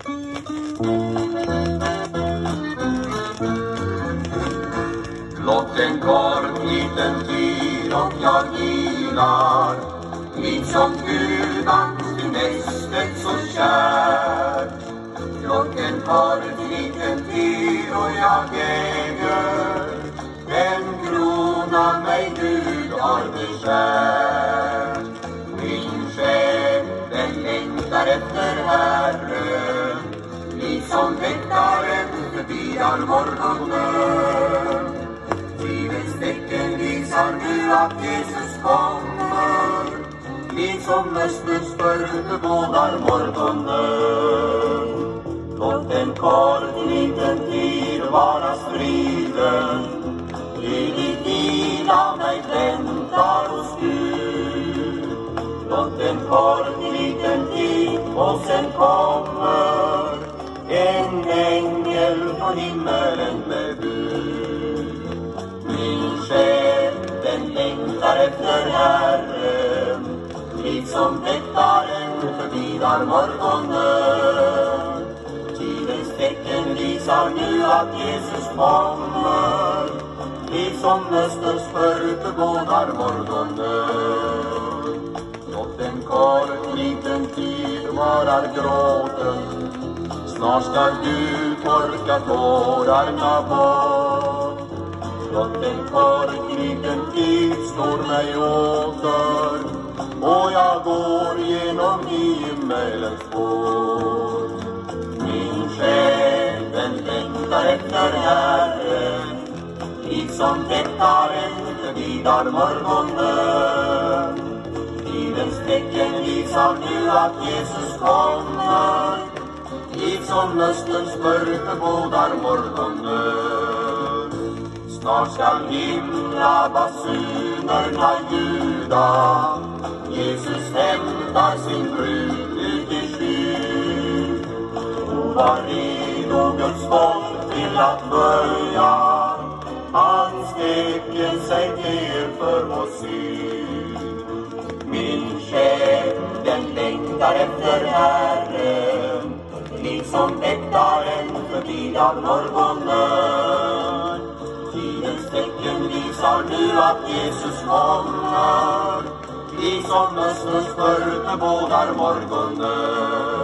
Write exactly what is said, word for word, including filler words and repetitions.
Blott en kort liten tid och jag gilar, liksom gudans till nästet så kär. Blott en kort liten tid och jag äger den krona mig Gud har beskärt. Min själ, den längtar efter Herren, liksom väktaren förbiar morgonen. Tidens tecken visar nu att Jesus kommer, liksom östens mörker bådar morgonen. Låt en kort liten tid vara striden, evig vila mig väntar hos Gud. Låt en kort liten tid och sen kommer en ängel från himmelen med bud. Min själ, den längtar efter Herren, liksom väktaren förbigar morgonen. Tidens tecken visar nu att Jesus kommer, liksom östers mörker bådar morgonen. Låt en kort liten tid varar gråten, snart ska Gud torka tårarna bort. Låt en kort liten tid står mig åter, och jag går genom himmelens spår. Min själ, den längtar efter Herren, liksom väktaren förbigar morgonen. Tidens tecken visar nu att Jesus kommer, liksom östens mörker bådar morgonen. Snart skall himla basunerna ljuda, Jesus hämtar sin brud ut i skyn. Och var redo Guds folk till att börja, han sträcker sig till för vår syn. Min själ, den längtar efter Herren, liksom väktaren förbigar morgonen. Tidens tecken visar nu att Jesus kommer, liksom östens mörker bådar morgonen.